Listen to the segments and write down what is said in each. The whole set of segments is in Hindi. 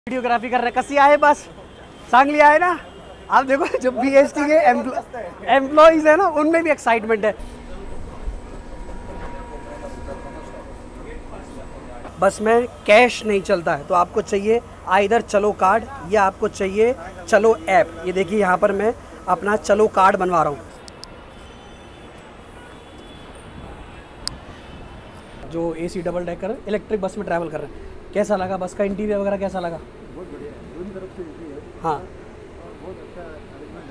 वीडियोग्राफी कर रहे कसी आहे बस सांगली आहे ना। आप देखो जो बीएसटी के एम्प्लॉइज है ना उनमें भी एक्साइटमेंट है। बस में कैश नहीं चलता है तो आपको चाहिए आइदर चलो कार्ड या आपको चाहिए चलो ऐप। ये देखिए यहाँ पर मैं अपना चलो कार्ड बनवा रहा हूँ। जो एसी डबल डेकर इलेक्ट्रिक बस में ट्रैवल कर रहे हैं, कैसा लगा बस का इंटीरियर वगैरह कैसा लगा? बहुत बढ़िया है, दोनों तरफ से इजी है। हाँ बहुत अच्छा अरेंजमेंट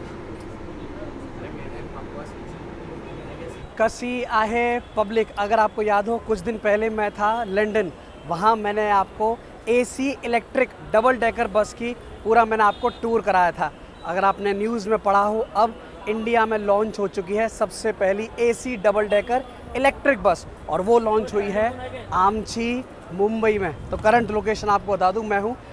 है। कसी आहे पब्लिक। अगर आपको याद हो कुछ दिन पहले मैं था लंदन, वहाँ मैंने आपको AC electric double decker bus की पूरा मैंने आपको टूर कराया था। अगर आपने न्यूज़ में पढ़ा हो, अब इंडिया में लॉन्च हो चुकी है सबसे पहली एसी डबल डेकर इलेक्ट्रिक बस, और वो लॉन्च हुई है आमची मुंबई में। तो करंट लोकेशन आपको बता दूं, मैं हूं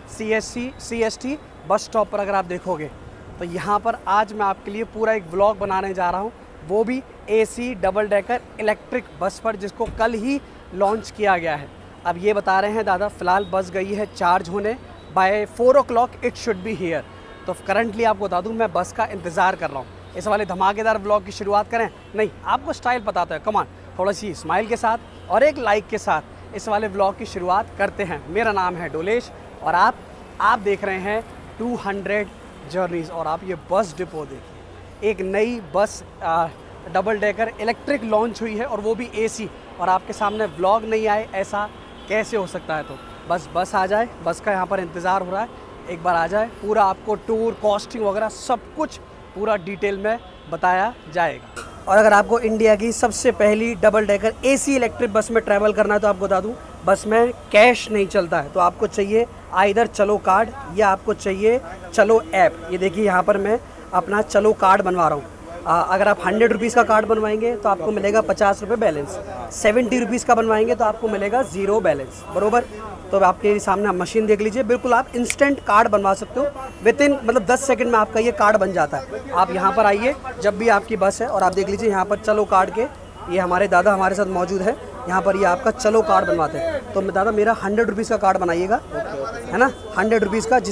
CST बस स्टॉप पर। अगर आप देखोगे तो यहाँ पर आज मैं आपके लिए पूरा एक व्लॉग बनाने जा रहा हूँ, वो भी एसी डबल डेकर इलेक्ट्रिक बस पर, जिसको कल ही लॉन्च किया गया है। अब ये बता रहे हैं दादा फ़िलहाल बस गई है चार्ज होने, by 4 o'clock it should be here. तो करंटली आपको बता दूँ मैं बस का इंतज़ार कर रहा हूँ। इस वाले धमाकेदार व्लॉग की शुरुआत करें? नहीं, आपको स्टाइल पता है, कमान थोड़ा सी स्माइल के साथ और एक लाइक के साथ इस वाले व्लॉग की शुरुआत करते हैं। मेरा नाम है डोलेश और आप देख रहे हैं 200 जर्नीज़। और आप ये बस डिपो देखिए, एक नई बस डबल डेकर इलेक्ट्रिक लॉन्च हुई है और वो भी एसी, और आपके सामने व्लॉग नहीं आए ऐसा कैसे हो सकता है? तो बस आ जाए, बस का यहाँ पर इंतज़ार हो रहा है, एक बार आ जाए, पूरा आपको टूर कॉस्टिंग वगैरह सब कुछ पूरा डिटेल में बताया जाएगा। और अगर आपको इंडिया की सबसे पहली डबल डेकर एसी इलेक्ट्रिक बस में ट्रैवल करना है तो आपको बता दूं बस में कैश नहीं चलता है तो आपको चाहिए आइदर चलो कार्ड या आपको चाहिए चलो ऐप। ये देखिए यहाँ पर मैं अपना चलो कार्ड बनवा रहा हूँ। अगर आप 100 रुपीज़ का कार्ड बनवाएंगे तो आपको मिलेगा 50 रुपये बैलेंस, 70 रुपीज़ का बनवाएंगे तो आपको मिलेगा 0 बैलेंस, बरोबर। तो आपके सामने आप मशीन देख लीजिए, बिल्कुल आप इंस्टेंट कार्ड बनवा सकते हो, वितिन मतलब 10 सेकंड में आपका ये कार्ड बन जाता है। आप यहाँ पर आइए जब भी आपकी बस है और आप देख लीजिए यहाँ पर चलो कार्ड के ये हमारे दादा हमारे साथ मौजूद है। यहाँ पर ये आपका चलो कार्ड बनवाते हैं। तो दादा मेरा 100 रुपीज़ का कार्ड बनाइएगा, है ना, 100 रुपीज़ का,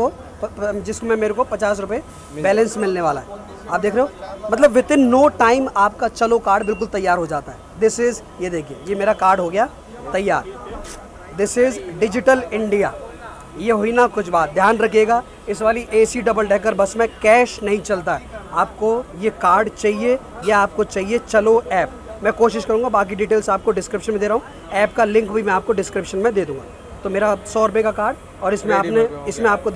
जिसमें मेरे को 50 रुपये बैलेंस मिलने वाला है। आप देख रहे हो, मतलब वितिन नो टाइम आपका चलो कार्ड बिल्कुल तैयार हो जाता है। दिस इज़, ये देखिए ये मेरा कार्ड हो गया तैयार। This is digital India. ये हुई ना कुछ बात, ध्यान रखिएगा इस वाली एसी डबल डेकर बस में कैश नहीं चलता है। आपको ये कार्ड चाहिए या आपको चाहिए चलो ऐप। मैं कोशिश करूँगा, बाकी डिटेल्स आपको डिस्क्रिप्शन में दे रहा हूँ, ऐप का लिंक भी मैं आपको डिस्क्रिप्शन में दे दूँगा। तो मेरा 100 रुपये का कार्ड और इसमें आपने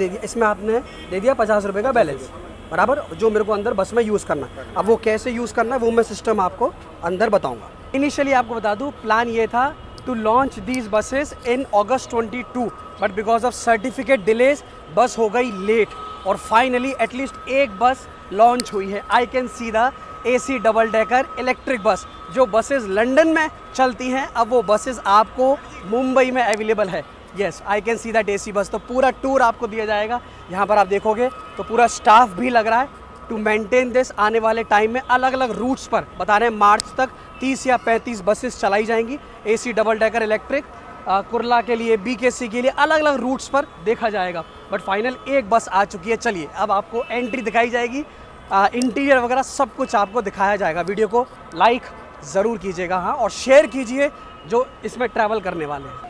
दे दिया 50 रुपये का बैलेंस, बराबर, जो मेरे को अंदर बस में यूज़ करना। अब वो कैसे यूज़ करना है वो मैं सिस्टम आपको अंदर बताऊँगा। इनिशियली आपको बता दूँ प्लान ये था to launch these buses in August 22, but because of certificate delays बस हो गई लेट और फाइनली एटलीस्ट एक बस लॉन्च हुई है। I can see the AC double decker electric bus. जो बसेस लंदन में चलती हैं अब वो बसेस आपको मुंबई में अवेलेबल है। Yes, I can see that AC bus. तो पूरा टूर आपको दिया जाएगा। यहाँ पर आप देखोगे तो पूरा स्टाफ भी लग रहा है टू मेंटेन दिस। आने वाले टाइम में अलग अलग रूट्स पर बता रहे हैं मार्च तक 30 या 35 बसेस चलाई जाएंगी AC double decker electric. Kurla के लिए, BKC के लिए अलग अलग रूट्स पर देखा जाएगा। बट फाइनल एक बस आ चुकी है। चलिए अब आपको एंट्री दिखाई जाएगी, इंटीरियर वगैरह सब कुछ आपको दिखाया जाएगा। वीडियो को लाइक ज़रूर कीजिएगा, हाँ, और शेयर कीजिए जो इसमें ट्रैवल करने वाले हैं।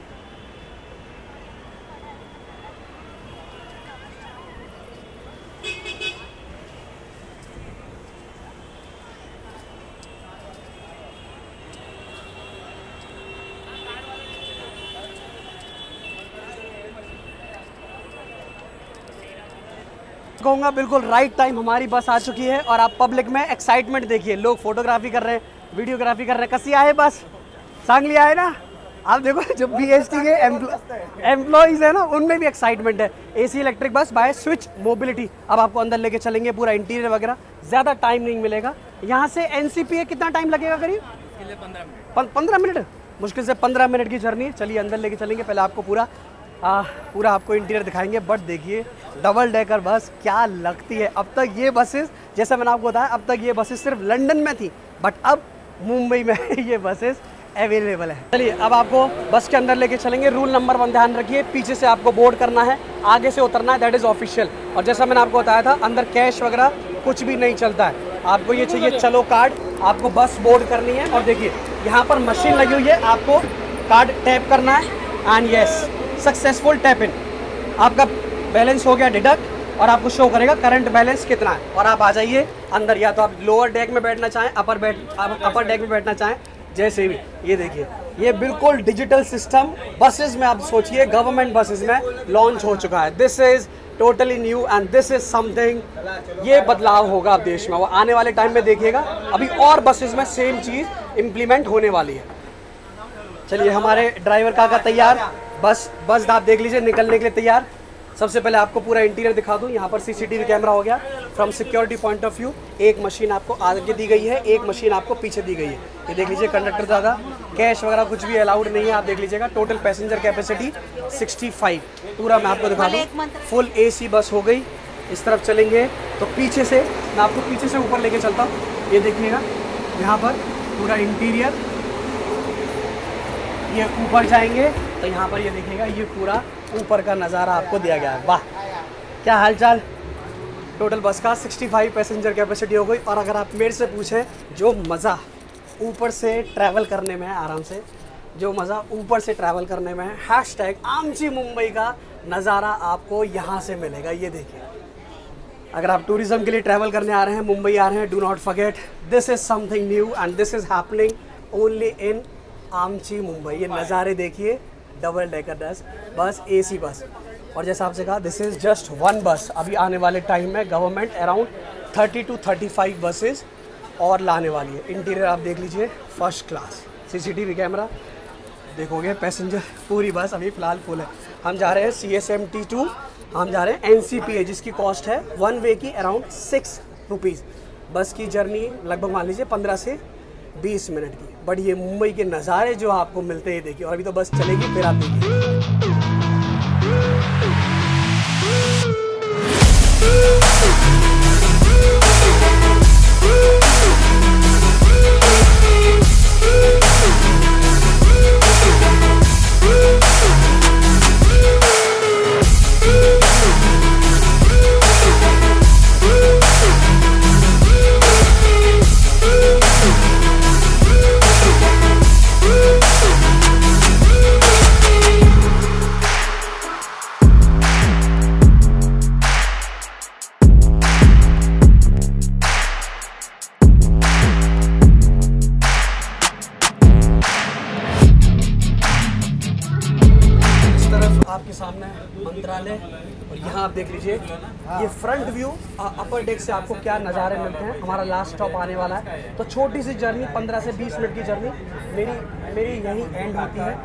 कहूँगा बिल्कुल राइट टाइम हमारी बस आ चुकी है और आप पब्लिक में एक्साइटमेंट देखिए, लोग फोटोग्राफी कर रहे हैं, वीडियोग्राफी कर रहे हैं। कसी आहे बस सांगली आहे ना। आप देखो जो BST के एम्प्लॉइज है ना उनमें भी एक्साइटमेंट है। AC electric bus by Switch Mobility. अब आपको अंदर लेके चलेंगे, पूरा इंटीरियर वगैरह, ज़्यादा टाइम नहीं मिलेगा। यहाँ से NCPA कितना टाइम लगेगा करीब? 15 मिनट, मुश्किल से 15 मिनट की जर्नी। चलिए अंदर लेके चलेंगे, पहले आपको पूरा आपको इंटीरियर दिखाएंगे। बट देखिए डबल डेकर बस क्या लगती है। अब तक ये बसेस, जैसा मैंने आपको बताया, अब तक ये बसेस सिर्फ लंदन में थी, बट अब मुंबई में ये बसेस अवेलेबल है। चलिए अब आपको बस के अंदर लेके चलेंगे। रूल नंबर 1 ध्यान रखिए, पीछे से आपको बोर्ड करना है, आगे से उतरना है, दैट इज़ ऑफिशियल। और जैसा मैंने आपको बताया था, अंदर कैश वगैरह कुछ भी नहीं चलता है। आपको ये चाहिए चलो कार्ड, आपको बस बोर्ड करनी है। और देखिए यहाँ पर मशीन लगी हुई है, आपको कार्ड टैप करना है and yes successful tap in. आपका बैलेंस हो गया डिडक्ट और आपको शो करेगा करंट बैलेंस कितना है। और आप आ जाइए अंदर, या तो आप लोअर डेक में बैठना चाहें, अपर डेक में बैठना चाहें, जैसे भी। ये देखिए ये बिल्कुल डिजिटल सिस्टम बसेस में आप सोचिए, गवर्नमेंट बसेस में लॉन्च हो चुका है। This is totally new and this is something, ये बदलाव होगा अब देश में, वो आने वाले टाइम में देखिएगा। अभी और बसेस में सेम चीज़ इम्प्लीमेंट होने वाली है। चलिए हमारे ड्राइवर काका तैयार, बस आप देख लीजिए निकलने के लिए तैयार। सबसे पहले आपको पूरा इंटीरियर दिखा दूं। यहाँ पर सीसीटीवी कैमरा हो गया। From security point of view एक मशीन आपको आगे दी गई है, एक मशीन आपको पीछे दी गई है। ये देख लीजिए कंडक्टर ज़्यादा, कैश वगैरह कुछ भी अलाउड नहीं है, आप देख लीजिएगा। टोटल पैसेंजर कैपेसिटी 65 पूरा मैं आपको दिखा दूँ। फुल AC बस हो गई। इस तरफ चलेंगे तो पीछे से मैं आपको पीछे से ऊपर लेके चलता हूँ। ये देखिएगा यहाँ पर पूरा इंटीरियर, ये ऊपर जाएंगे तो यहाँ पर ये देखिएगा, ये पूरा ऊपर का नज़ारा आपको दिया गया है। वाह क्या हालचाल। टोटल बस का 65 पैसेंजर कैपेसिटी हो गई। और अगर आप मेरे से पूछें जो मज़ा ऊपर से ट्रैवल करने में है, आराम से जो मज़ा ऊपर से ट्रैवल करने में है, हैशटैग आमची मुंबई का नज़ारा आपको यहाँ से मिलेगा। ये देखिए अगर आप टूरिज़्म के लिए ट्रैवल करने आ रहे हैं, मुंबई आ रहे हैं, do not forget this is something new and this is happening only in आमची मुंबई। ये नज़ारे देखिए, डबल डेकर बस AC बस। और जैसा आपसे कहा दिस इज़ जस्ट 1 बस। अभी आने वाले टाइम में गवर्नमेंट अराउंड 30 to 35 बसेस और लाने वाली है। इंटीरियर आप देख लीजिए फर्स्ट क्लास, CCTV कैमरा देखोगे। पैसेंजर पूरी बस अभी फ़िलहाल फुल है। हम जा रहे हैं CSMT 2, हम जा रहे हैं NCPA जिसकी कॉस्ट है 1 वे की अराउंड 6 रुपीज़। बस की जर्नी लगभग मान लीजिए 15 से 20 मिनट की। बट ये मुंबई के नज़ारे जो आपको मिलते हैं देखिए। और अभी तो बस चलेगी, फिर आप देखिए। आपके सामने मंत्रालय और यहाँ आप देख लीजिए ये फ्रंट व्यू। अपर डेक से आपको क्या नज़ारे मिलते हैं। हमारा लास्ट स्टॉप आने वाला है, तो छोटी सी जर्नी 15 से 20 मिनट की जर्नी मेरी यहीं एंड होती है।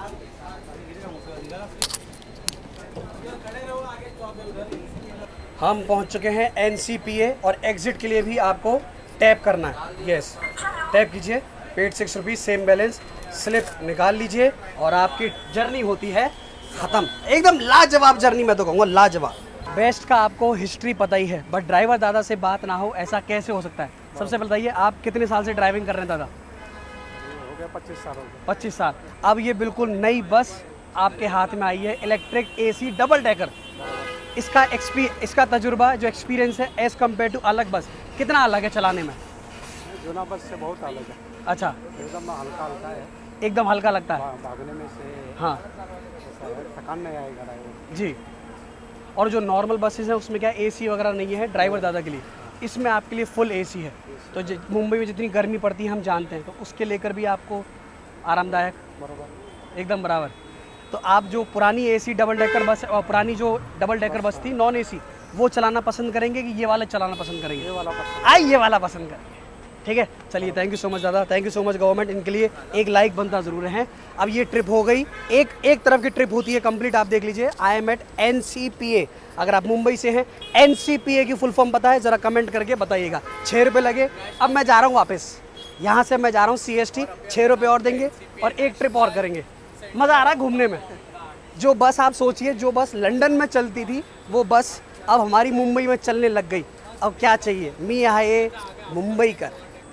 हम पहुँच चुके हैं NCPA और एग्जिट के लिए भी आपको टैप करना है। यस टैप कीजिए, paid 6 rupees, same balance, slip निकाल लीजिए और आपकी जर्नी होती है ख़त्म। एकदम लाजवाब जर्नी, मैं तो कहूँगा लाजवाब। बेस्ट का आपको हिस्ट्री पता ही है, बट ड्राइवर दादा से बात ना हो ऐसा कैसे हो सकता है। सबसे पहले बताइए आप कितने साल से ड्राइविंग कर रहे हैं दादा? हो गया 25 साल हो गया। 25 साल। अब ये बिल्कुल नई बस आपके हाथ में आई है, इलेक्ट्रिक AC डबल डेकर। इसका तजुर्बा जो एक्सपीरियंस है एज़ कम्पेयर टू अलग बस कितना अलग है चलाने में? जूना बस से बहुत अलग है। अच्छा, एकदम हल्का हल्का है, एकदम हल्का लगता है। भागने में से हाँ थकान नहीं आएगा ड्राइवर जी। और जो नॉर्मल बसेस हैं उसमें क्या AC वगैरह नहीं है ड्राइवर दादा के लिए, इसमें आपके लिए फुल AC है। तो मुंबई में जितनी गर्मी पड़ती है हम जानते हैं, तो उसके लेकर भी आपको आरामदायक बराबर एकदम बराबर। तो आप जो पुरानी AC डबल डेकर बस और पुरानी जो डबल डेकर बस थी नॉन AC, वो चलाना पसंद करेंगे कि ये वाला चलाना पसंद करेंगे? ये वाला पसंद। ये वाला पसंद करेंगे। ठीक है, चलिए थैंक यू सो मच दादा, thank you so much government. इनके लिए एक लाइक बनता ज़रूर है। अब ये ट्रिप हो गई, एक तरफ की ट्रिप होती है कंप्लीट। आप देख लीजिए आई एम एट NCPA। अगर आप मुंबई से हैं, NCPA की फुल फॉर्म पता है ज़रा कमेंट करके बताइएगा। 6 रुपये लगे। अब मैं जा रहा हूँ वापस, यहाँ से मैं जा रहा हूँ CST, 6 रुपये और देंगे और एक ट्रिप और करेंगे। मज़ा आ रहा है घूमने में। जो बस आप सोचिए, जो बस लंदन में चलती थी वो बस अब हमारी मुंबई में चलने लग गई। अब क्या चाहिए, मी आए मुंबई कर।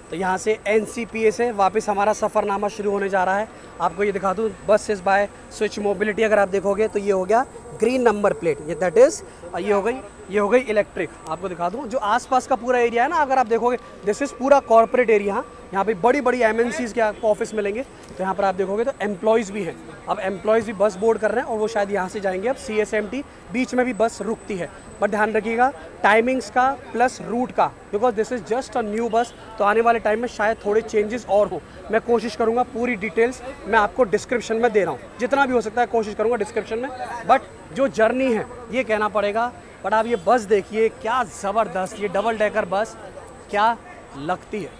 तो यहाँ से NCPA से वापस हमारा सफ़रनामा शुरू होने जा रहा है। आपको ये दिखा दूँ, बसेस बाय स्विच मोबिलिटी अगर आप देखोगे तो ये हो गया ग्रीन नंबर प्लेट, ये दैट इज़ ये हो गई इलेक्ट्रिक। आपको दिखा दूँ जो आसपास का पूरा एरिया है ना, अगर आप देखोगे दिस इज़ पूरा कॉर्पोरेट एरिया। यहाँ पे बड़ी बड़ी MNCs के आपको ऑफिस मिलेंगे। तो यहाँ पर आप देखोगे तो एम्प्लॉयज़ भी हैं। अब एम्प्लॉयज़ भी बस बोर्ड कर रहे हैं और वो शायद यहाँ से जाएंगे अब CSMT। बीच में भी बस रुकती है, बट ध्यान रखिएगा टाइमिंग्स का प्लस रूट का, because this is just a new bus. तो आने वाले टाइम में शायद थोड़े चेंजेस और हो। मैं कोशिश करूँगा पूरी डिटेल्स मैं आपको डिस्क्रिप्शन में दे रहा हूँ, जितना भी हो सकता है कोशिश करूँगा डिस्क्रिप्शन में। बट जो जर्नी है ये कहना पड़ेगा। बट आप ये बस देखिए क्या ज़बरदस्त, ये डबल डेकर बस क्या लगती है।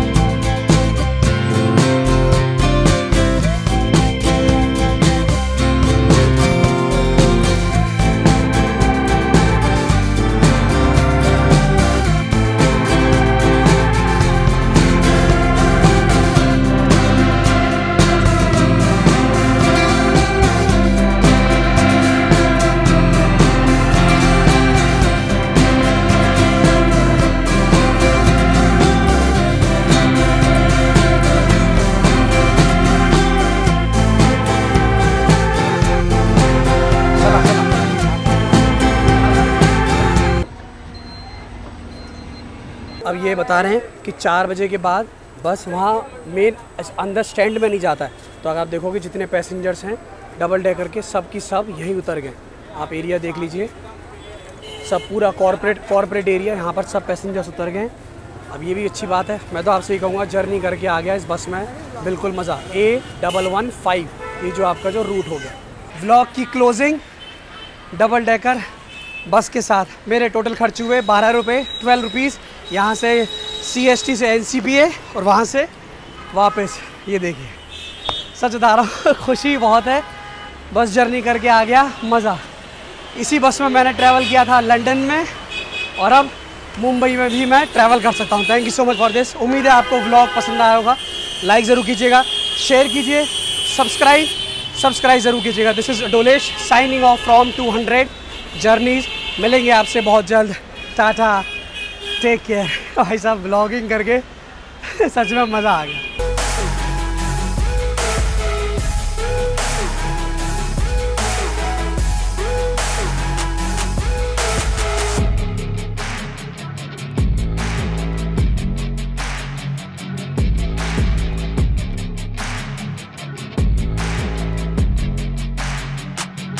अब ये बता रहे हैं कि 4 बजे के बाद बस वहाँ मेन अंदर स्टैंड में नहीं जाता है। तो अगर आप देखोगे जितने पैसेंजर्स हैं डबल डेकर के सब की सब यहीं उतर गए। आप एरिया देख लीजिए, सब पूरा कॉर्पोरेट एरिया, यहाँ पर सब पैसेंजर्स उतर गए। अब ये भी अच्छी बात है। मैं तो आपसे ही कहूँगा जर्नी करके आ गया इस बस में, बिल्कुल मज़ा। A115 ये जो आपका जो रूट हो गया। व्लॉग की क्लोजिंग डबल डेकर बस के साथ मेरे टोटल खर्च हुए 12 रुपये, 12 रुपीज़। यहाँ से CST से NCPA और वहाँ से वापस। ये देखिए सच बता रहा हूँ खुशी बहुत है, बस जर्नी करके आ गया, मज़ा। इसी बस में मैंने ट्रैवल किया था लंदन में और अब मुंबई में भी मैं ट्रैवल कर सकता हूँ। Thank you so much for this. उम्मीद है आपको व्लॉग पसंद आया होगा। लाइक ज़रूर कीजिएगा, शेयर कीजिए, सब्सक्राइब ज़रूर कीजिएगा। This is Dolesh signing off from 200 journeys. मिलेंगे आपसे बहुत जल्द। Tata, take care. भाई साहब व्लॉगिंग करके सच में मज़ा आ गया।